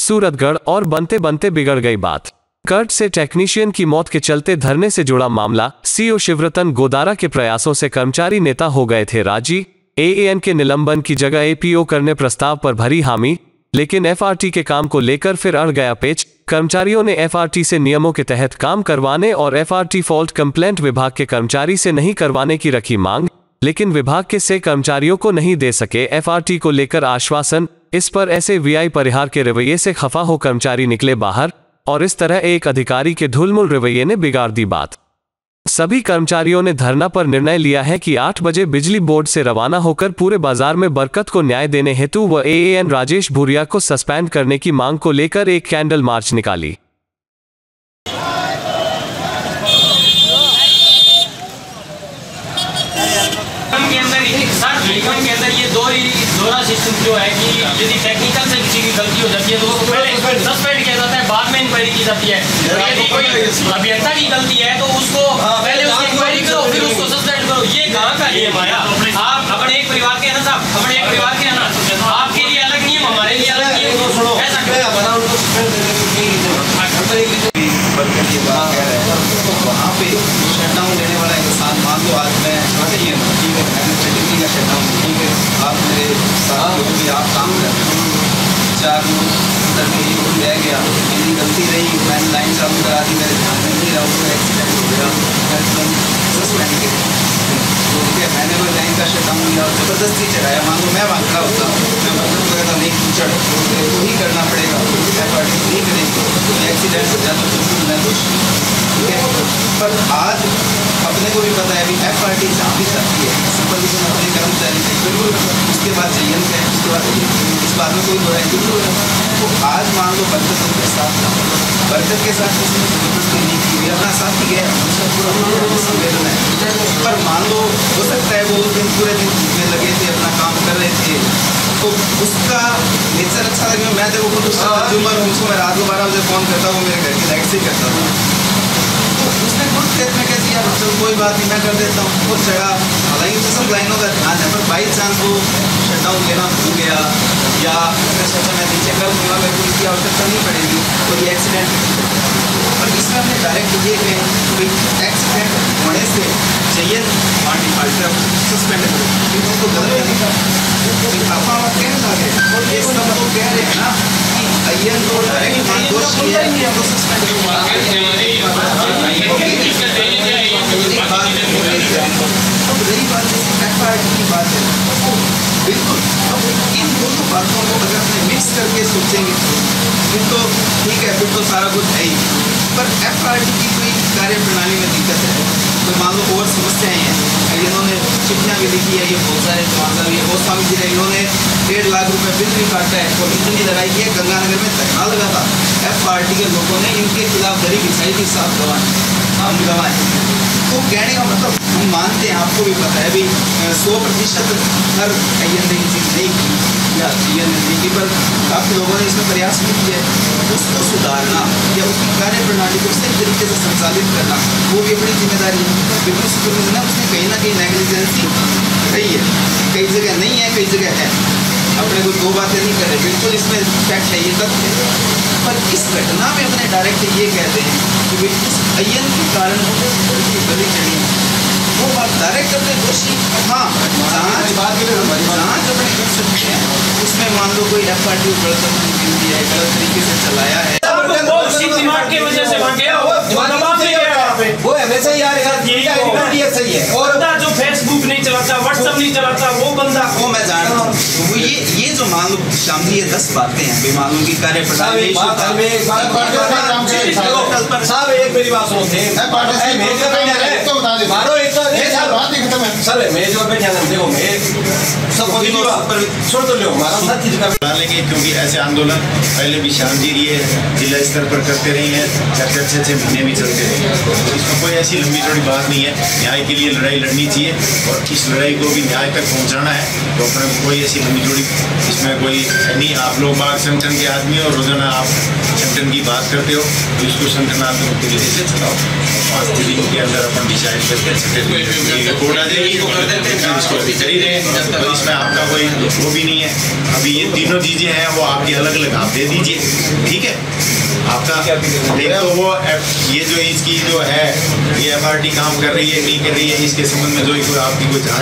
सूरतगढ़ और बनते बनते बिगड़ गई बात। कर्ट से टेक्नीशियन की मौत के चलते धरने से जुड़ा मामला। सीईओ शिवरतन गोदारा के प्रयासों से कर्मचारी नेता हो गए थे राजी। एएन के निलंबन की जगह एपीओ करने प्रस्ताव पर भरी हामी, लेकिन एफआरटी के काम को लेकर फिर अड़ गया पेच। कर्मचारियों ने एफआरटी से नियमों के तहत काम करवाने और एफआरटी फॉल्ट कंप्लेंट विभाग के कर्मचारी से नहीं करवाने की रखी मांग, लेकिन विभाग के से कर्मचारियों को नहीं दे सके एफआरटी को लेकर आश्वासन। इस पर ऐसे वीआई परिहार के रवैये से खफा हो कर्मचारी निकले बाहर और इस तरह एक अधिकारी के ढुलमुल रवैये ने बिगाड़ दी बात। सभी कर्मचारियों ने धरना पर निर्णय लिया है कि 8 बजे बिजली बोर्ड से रवाना होकर पूरे बाजार में बरकत को न्याय देने हेतु व एएन राजेश भूरिया को सस्पेंड करने की मांग को लेकर एक कैंडल मार्च निकाली। के अंदर ये दोहरा सिस्टम जो है कि यदि टेक्निकल से किसी की गलती हो जाती है तो वो पहले सस्पेंड किया जाता है, बाद में इंक्वायरी की जाती है। यदि कोई अभियंता की गलती है तो उसको पहले उसकी इंक्वायरी करो, फिर उसको सस्पेंड करो। ये कहाँ का नियम आया? आप अपने एक परिवार के हैं ना साहब, अपने एक परिवार के हैं ना, आपके लिए अलग नियम, हमारे लिए अलग नियम। ऐसा वहाँ पे शटडाउन लेने वाला इंसान, मान लो आज मैं ठीक है मैंने सेटिंग का शटडाउन, ठीक है आप मेरे साथ जो भी आप काम कर रहे हो 4 लोग अंदर में ये रह गया, मेरी गलती रही, मैंने लाइन चालू करा दी, मेरे ध्यान में नहीं रहा, उसका एक्सीडेंट हो गया, मैं तुरंत सस्पेंड किया। ठीक है मैंने वो लाइन का शटडाउन लिया और ज़बरदस्ती चढ़ाया। मान लो मैं वहाँ खड़ा होता, मैं मतलब कहता नहीं चढ़ तो ही करना पड़ेगा, एफआरटी नहीं करेंगे तो एक्सीडेंट हो जाता तो मैं कुछ। ठीक है पर आज अपने को भी पता है अभी एफआरटी जहाँ भी जाती है सुपरविजन अपने कर्मचारी से बिल्कुल, उसके बाद जयन है, उसके बाद इस बात में कोई बुराई नहीं हो रहा। तो आज मान लो बरकत उनके साथ था, बरकत के साथ उसने जबरदस्ती नहीं की, अपना साथ ही गया, उसका पूरा संवेदन है। पर मान लो हो सकता है वो उस दिन पूरे दिन में लगे थे, अपना काम कर रहे थे, तो उसका नेचर अच्छा लगे। मैं देखो खुद उसका कंज्यूमर हूँ, उसको मैं रात को 12 बजे फ़ोन करता हूँ, मेरे घर की लाइट से करता था, तो उसने खुद खेत में कैसी यार चलो कोई बात नहीं मैं कर देता हूँ, वो चढ़ा। हालांकि तो सब लाइनों का ध्यान है, पर बाई चांस वो शटडाउन लेना भूल गया या सोचा मैं नीचे कर दूँगा, मेरे को इसकी आवश्यकता नहीं पड़ेगी, तो ये एक्सीडेंट। पर इसमें हमने डायरेक्ट ये कहें कि एक्सीडेंट होने से चाहिए वहाँ डिफाल्टर सस्पेंड करो, क्योंकि उनको गलत नहीं था। अब हम कह रहे हैं और ये सब तो कह रहे हैं ना कि अय्यन को डायरेक्ट दोष किया है तो सस्पेंड करो। अब रही बात एफआरटी की बात है, बिल्कुल अब इन दोनों बातों को अगर हमने मिक्स करके सोचेंगे फिर तो ठीक है, फिर तो सारा कुछ है ही। पर एफआरटी की कोई कार्य प्रणाली में दिक्कत है, तो मान लो और समस्याएं हैं, इन्होंने चिट्ठियाँ भी लिखी है, ये बहुत सारे तमाशा भी है, बहुत स्वामी जी ने इन्होंने 1.5 लाख रुपये बिल भी काटा है और इतनी लड़ाई की है। गंगानगर में धरना लगा था, एफआरटी के लोगों ने इनके खिलाफ दरी बिछाई थी, 7 गवाह हम गवाएं। तो कहने का मतलब हम मानते हैं, आपको भी पता है भी 100% हर अय्यन ने चीज़ नहीं की या अय्यन ने नहीं की, पर काफ़ी लोगों ने इसमें प्रयास भी किया। उसको सुधारना या उसकी कार्य प्रणाली को सही तरीके से संचालित करना वो भी अपनी जिम्मेदारी है। बिल्कुल सुपरविजन है, उसने कहीं ना कहीं नेग्लिजेंसी रही है, कई जगह नहीं है, कई जगह है। अपने को 2 बातें नहीं कर रहे, बिल्कुल इसमें फैक्ट है, ये तथ्य है। पर इस घटना में अपने डायरेक्ट ये कहते हैं कि इस अय्यन के कारण गली चढ़ी, वो बात डायरेक्ट अपने दोषी हाँ जाँच अपने कर सकते हैं। उसमें मान लो कोई एफआरटी गलत है, गलत तरीके से चलाया है, की वजह से वो हमेशा ही सही है। और जो फेसबुक नहीं चलाता, व्हाट्सएप नहीं चलाता, वो बंदा वो मैं जानता हूँ। वो ये जो मान लो शामिल ये 10 बातें हैं, मान लो की कार्य प्रणाली साहब एक मेरी बात सुनो, डालेंगे क्योंकि ऐसे आंदोलन पहले भी शाम जी रही है, जिला स्तर पर करते रही हैं, 4-6 महीने भी चलते रहे। तो इसमें कोई ऐसी लंबी चौड़ी बात नहीं है, न्याय के लिए लड़ाई लड़नी चाहिए और इस लड़ाई को भी न्याय तक पहुंचाना है। तो अपने कोई ऐसी लंबी चौड़ी इसमें कोई नहीं। आप लोग बाग संगठन के आदमी हो, रोजाना आप संगठन की बात करते हो, तो इसको संगठनात्मक तरीके से चलाओ। 5 दिन के अंदर अपन डिसाइड करके रिपोर्ट आ जाएगी इसको कर देते हैं, इसको कर ही रहे हैं, तो इसमें आपका कोई वो भी नहीं है। अभी ये तीनों चीज़ें हैं वो आपकी अलग अलग आप दे दीजिए, ठीक है। आपका एक तो वो ये जो इसकी जो है ये FRT काम कर रही है नहीं कर रही है, इसके संबंध में जो कोई आपकी कोई जांच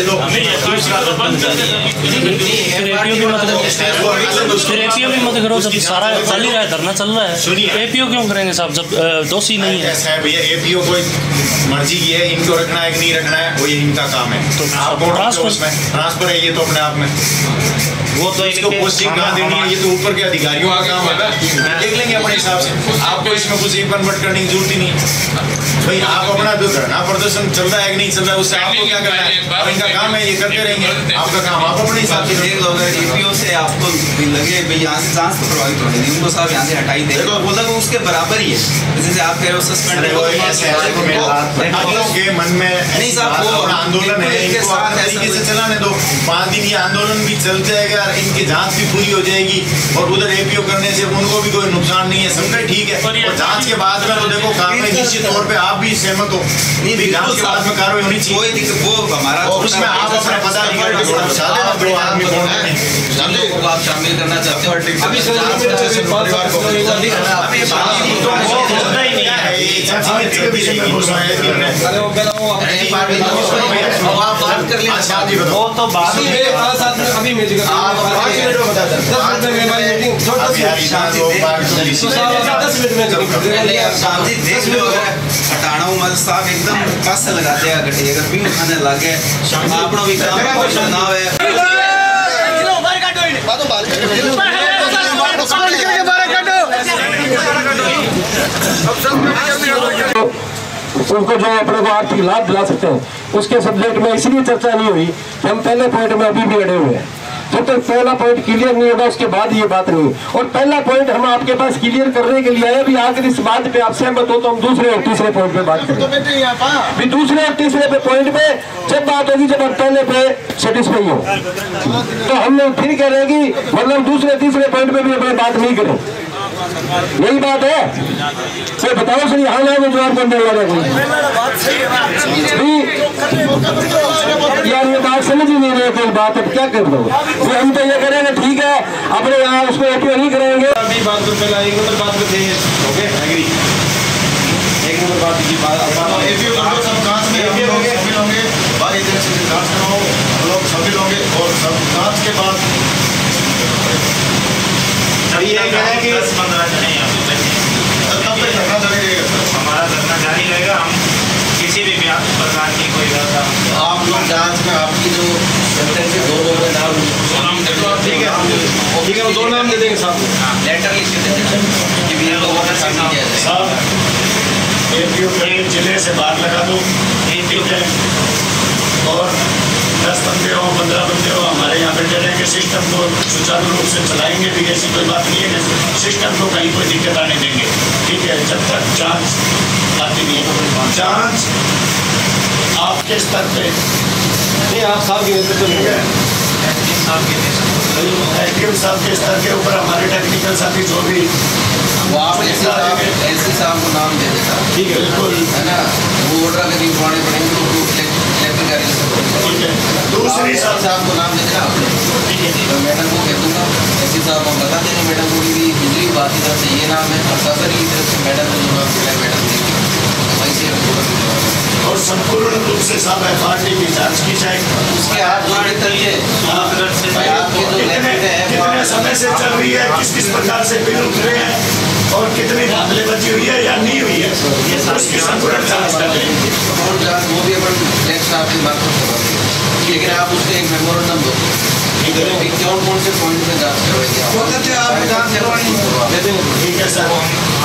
भी मत करो, जब सारा चल ही रहा है, धरना चल रहा है। सुनिए, APO क्यों करेंगे साहब जब दोषी नहीं है? ऐसा है भैया, APO कोई मर्जी की है, इनको रखना है कि नहीं रखना है वो ये इनका काम है। तो आप ट्रांसफर है ये तो अपने आप में, वो तो इसको पोस्टिंग कहाँ देनी है ये तो ऊपर के अधिकारियों का काम है, देख लेंगे अपने हिसाब से। आपको इसमें कुछ कन्वर्ट करने की जरूरत ही नहीं है भाई। आप अपना जो धरना प्रदर्शन चल रहा है कि नहीं चल रहा है उससे आपको क्या करना है, और इनका काम है ये करते रहेंगे, आपका काम आप अपने हिसाब से देख लो। अगर APO से आपको लगे भाई यहाँ से जांच तो प्रभावित हो रही है, उनको साहब यहाँ से हटाई दे, वो लगा उसके बराबर ही है जैसे आप कह रहे हो सस्पेंड के मन में नहीं साहब, वो आंदोलन है इनको तरीके से चलाने दो। 5 दिन ये आंदोलन भी चल जाएगा, इनकी जांच भी पूरी हो जाएगी, और उधर APO करने से उनको भी कोई नुकसान नहीं है, समझे, ठीक है। और जांच के बाद में तो देखो कार्रवाई निश्चित तौर पे आप भी सहमत हो, नहीं जांच के बाद में कार्रवाई होनी चाहिए, कोई दिक्कत वो हमारा, उसमें आप अपना पदाधिकारी को बता देना, दो आदमी कौन है आप शामिल करना चाहते हो। अभी हटाना मत साहब एकदम पास लगाते हैं गड्ढे अगर भी खाने लगे अपना भी काम ना है। उनको जो अपने को आर्थिक लाभ दिला सकते हैं उसके सब्जेक्ट में इसलिए चर्चा नहीं हुई कि हम पहले पॉइंट में अभी भी अड़े हुए हैं। जब तक पहला पॉइंट क्लियर नहीं होगा उसके बाद ये बात नहीं। और पहला पॉइंट हम आपके पास क्लियर करने के लिए आए, अभी आकर इस बात पे आप सहमत हो तो हम दूसरे और तीसरे पॉइंट पे बात करें। भी दूसरे और तीसरे पे पॉइंट पे जब बात होगी जब हम पहले पे सेटिस्फाई हो तो हम लोग फिर कह रहे हैं कि मतलब दूसरे तीसरे पॉइंट पे भी अपनी बात नहीं करें, यही बात है। तो बताओ सर यहाँ ना जवाब करने वाला यार ये बात समझ ही नहीं रहे कोई बात, अब क्या कर दो। हम तो ये करेंगे ठीक है अपने यहाँ उसको APO नहीं करेंगे। बात तो पहला एक नंबर बात करते हैं, ओके एग्री, एक नंबर बात की बात APO सब जांच में शामिल होंगे, बाहर एजेंसी से जांच कराओ, हम लोग शामिल होंगे और सब जांच के बाद ये कह रहे हैं कि 10-15 जने हमारा धरना जारी रहेगा। हम किसी भी प्रकार की कोई आप लोग जांच में आपकी जो दो लोगों के नाम ठीक है, ठीक है, वो 2 नाम दे देंगे साहब, लेटर लिख के दे देंगे कि भी लोगों ने शामिल किया है साहब। APO के जिले से बाहर लगा दो, ठीक है, और 10 बंदे हो 15 बंदे हो हमारे यहाँ पे डरे के सिस्टम को सुचारू रूप से चलाएंगे भी, ऐसी कोई बात नहीं है, सिस्टम को कहीं कोई दिक्कत आने देंगे, ठीक है। जब तक जांच आती नहीं है, जांच आपके स्तर पे नहीं, आप साहब के नेतृत्व में एक्टिव साहब के स्तर के ऊपर हमारे टेक्निकल साथी जो भी वो आप एससी साहब को नाम दे देता, ठीक है, बिल्कुल है ना, वो ऑर्डर अगर निभाने पड़ेंगे तो दूसरी साहब को नाम दे देना आपने, ठीक है, तो मैडम को कह दूँगा, एससी साहब को बता देना, मैडम को भी दूसरी बात की तरफ से ये नाम है और सफर की तरफ से मैडम को जवाब मिला, मैडम वैसे और संपूर्ण रूप से सब FRT की जांच की जाए, उसके हाथ जोड़े तलिए कितने समय से चल रही है, किस किस प्रकार से बिल उतरे हैं और कितनी धांधलेबाजी हुई है या नहीं हुई है, उसकी संपूर्ण जांच कर रहे हैं। वो भी अपन नेक्स्ट आपकी बात लेकिन आप उसके एक मेमोरेंडम दो, कौन से पॉइंट में जांच करवाएंगे आप जांच करवाएंगे, ठीक है सर।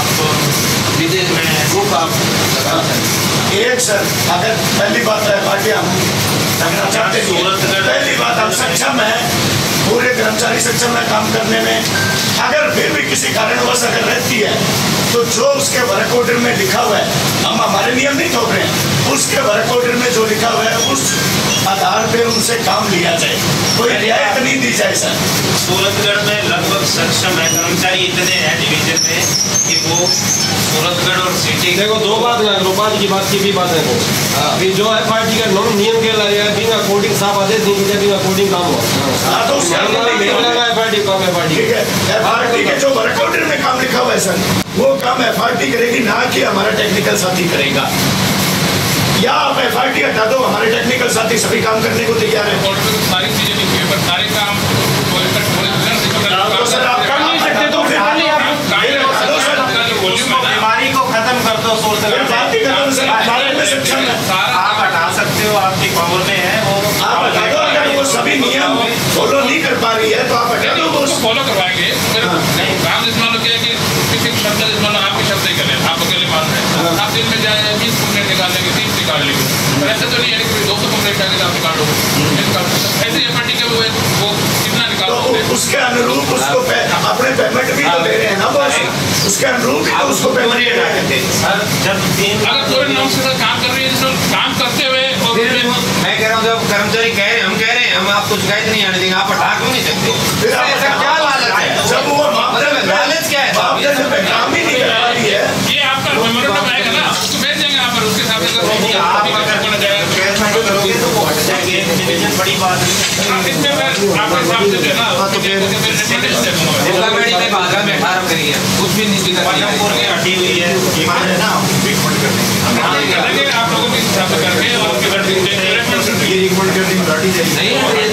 एक सर अगर पहली बात है पार्टी हम चाहते हैं, पहली बात हम सक्षम है, पूरे कर्मचारी सक्षम है काम करने में, अगर फिर भी किसी कारणवश अगर रहती है तो जो उसके वर्क ऑर्डर में लिखा हुआ है हम हमारे नियम नहीं थोप रहे हैं, उसके वर्क ऑर्डर में जो लिखा हुआ है उस आधार पे उनसे काम लिया जाए, कोई रियायत नहीं दी जाए सर। सूरतगढ़ में लगभग सक्षम है कर्मचारी इतने हैं डिवीजन में कि वो सूरतगढ़ और सिटी देखो दो बात है, रोपाज की बात की भी बात है वो अभी जो FRD का नॉर्म नियम के लगेगा बिंग अकॉर्डिंग साफ आदेश नहीं दिया बिंग अकॉर्डिंग काम हुआ। हाँ तो उसके FRD काम FRD ठीक है, FRD के जो वर्क ऑर्डर में काम लिखा हुआ है सर वो काम FRD करेगी, ना कि हमारा टेक्निकल साथी करेगा। या आप FRD हटा दो, हमारे टेक्निकल साथी सभी काम करने को तैयार है। सारी चीजें लिखी है पर सारे काम तो सर आप कर नहीं सकते तो फिर बीमारी को खत्म कर दो। आप हटा सकते हो, आपकी पावर में है वो आप हटा दो। अगर वो सभी नियम फॉलो नहीं कर पा रही है तो आप हटा दो, वो फॉलो करवाएंगे। काम इस मानो क्या है कि किसी शब्द इस मानो आपके शब्द ही करें, आप अकेले मान रहे हैं, आप दिन में जाए 20 कंप्लेंट निकाल लेंगे, 30 निकाल लेंगे, पर ऐसा तो नहीं है कि 200 कंप्लेंट आगे आप निकाल लो। ऐसे FRD के वो कितना निकाल सकते हैं? उसके अनुरूप उसको अपने पेमेंट भी तो दे रहे हैं ना बॉस, उसके अनुरूप भी तो उसको पेमेंट दे रहे हैं सर। जब अगर पूरे नियम से काम कर रही है जिसमें काम करते हुए और मैं कह रहा हूँ जब कर्मचारी कह रहे हैं, हम कह रहे हैं हम आपको शिकायत नहीं आने देंगे, आप हटा क्यों नहीं सकते? ऐसा क्या लालच है? जब वो लालच क्या है? काम ही नहीं करा रही है। ये आपका मेमोरेंडम आएगा ना, उसको भेज देंगे आप, उसके हिसाब से तो वो हट जाएंगे, डिवीजन बड़ी बात है। इसमें मैं आपके हिसाब से जो है ना में बाधा में 18 करी है, कुछ भी नहीं दिक्कत हटी हुई है ना, आप लोगों के हिसाब से करके और उसके बाद ये रिकमेंड कर दी हटी जाएगी।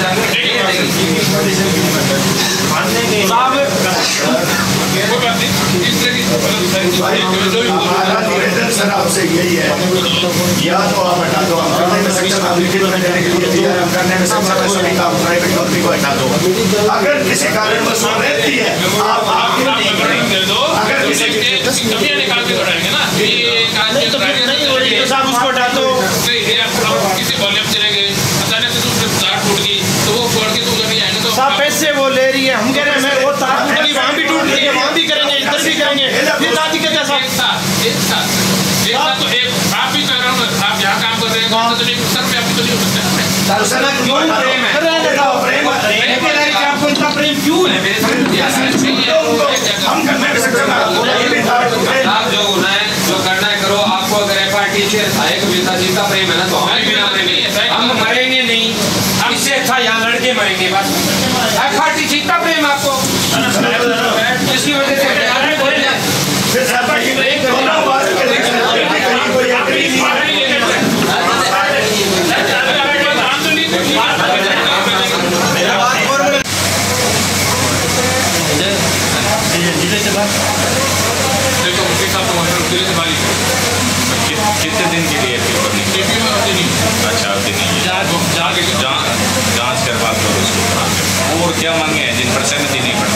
हमारा निवेदन सर आपसे यही है, या तो आप हटा दो, हम करने में सक्षम, आप लिखित में देने के लिए तैयार, हम करने में सक्षम है, सभी काम प्राइवेट कंपनी को हटा दो। अगर किसी कारणवश वो रहती है आप दे दो, अगर किसी कमियां निकाल के बढ़ाएंगे ना, साहब उसको हटा दो। किसी वॉल्यूम चले गए, अचानक से दूसरे तार टूट गई तो वो फोड़ के तो उधर नहीं आएंगे। तो साहब पैसे वो ले रही है, हम कह रहे हैं वो तार टूट गई वहाँ भी टूट रही है, वहाँ भी करेंगे, इधर भी करेंगे, फिर दादी का क्या साहब एक साथ तो एक आप भी कर रहा हूँ, आप यहाँ काम कर रहे हैं तो नहीं, सर पे आपकी तो नहीं हो सकता। क्यों प्रेम है? आपको इतना प्रेम क्यों है? हम करने में सक्षम है। आप जो होना है जो करना है करो। आपको अगर FRD से जीता प्रेम है ना तो हम भी मरेंगे, हम मरेंगे नहीं, इससे अच्छा यहाँ लड़के मरेंगे बस। FRD जीता प्रेम आपको, इसकी वजह से कितने दिन के लिए अच्छा अवधि नहीं है, जांच करवा कर उसको और क्या मांगे हैं जिन पर सहमति नहीं पड़ती?